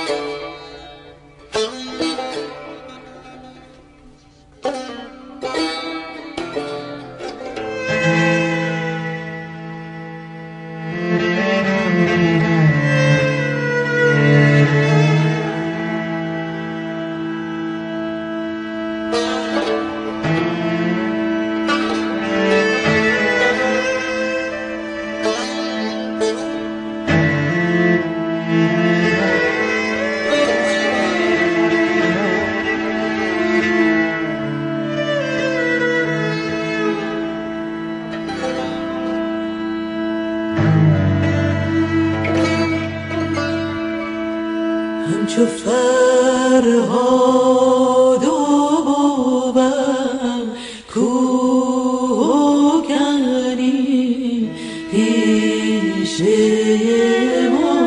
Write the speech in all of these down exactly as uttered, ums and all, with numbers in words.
همچو فرهاد و بابم کوهکنی پیش ما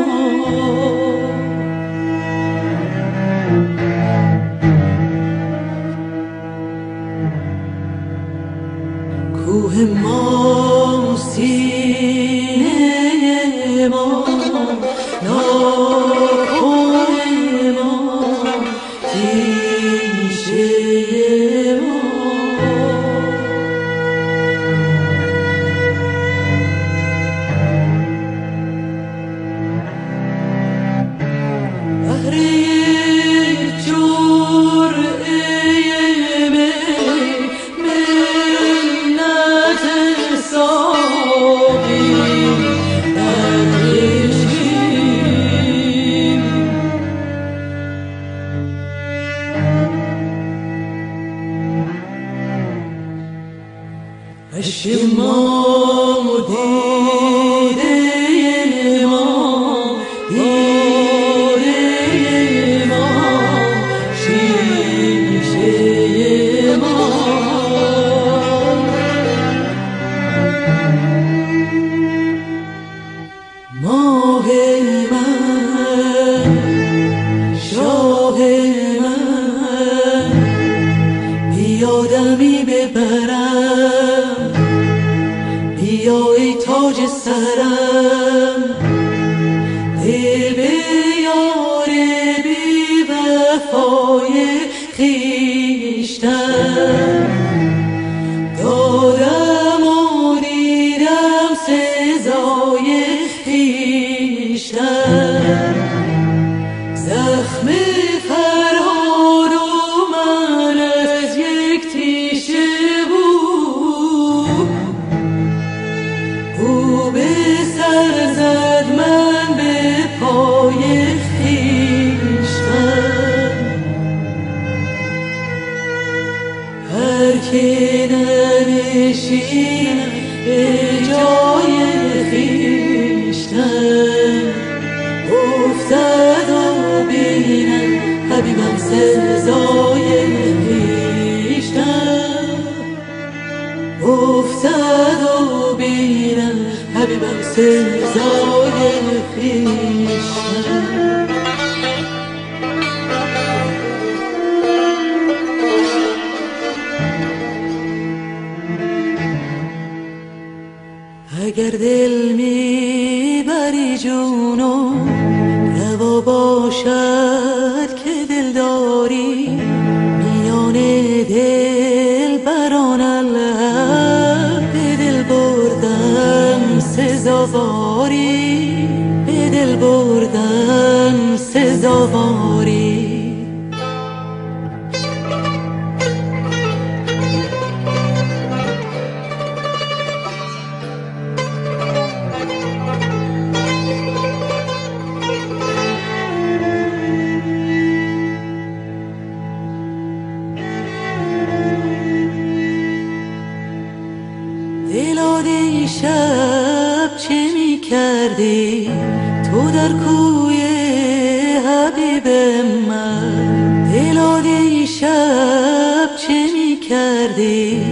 کوه ما سینه ما اشک ما دیده ما دیده ما شیشه ما ماه من شاه من بیادمی ببرم بیا ای تاج سرم دل به یار بی وفای خویشتن دادم و دیدم سزای خویشتن زخم فرهاد و من از یک تیشه او به سر زد من به پای خویشتن هر که ننشینم به جای خویشتن افتد و بینم حبیبم سزای خویشتن افتد و بینم حبیبم سزای خویشتن اگر دل میبری جونو روا باشد که دل داری میان دل بران الحق به دل بردن سزاواری به دل بردن سزاواری دلاده شب چه می کردی تو در کوی حبیب من دلاده شب چه می کردی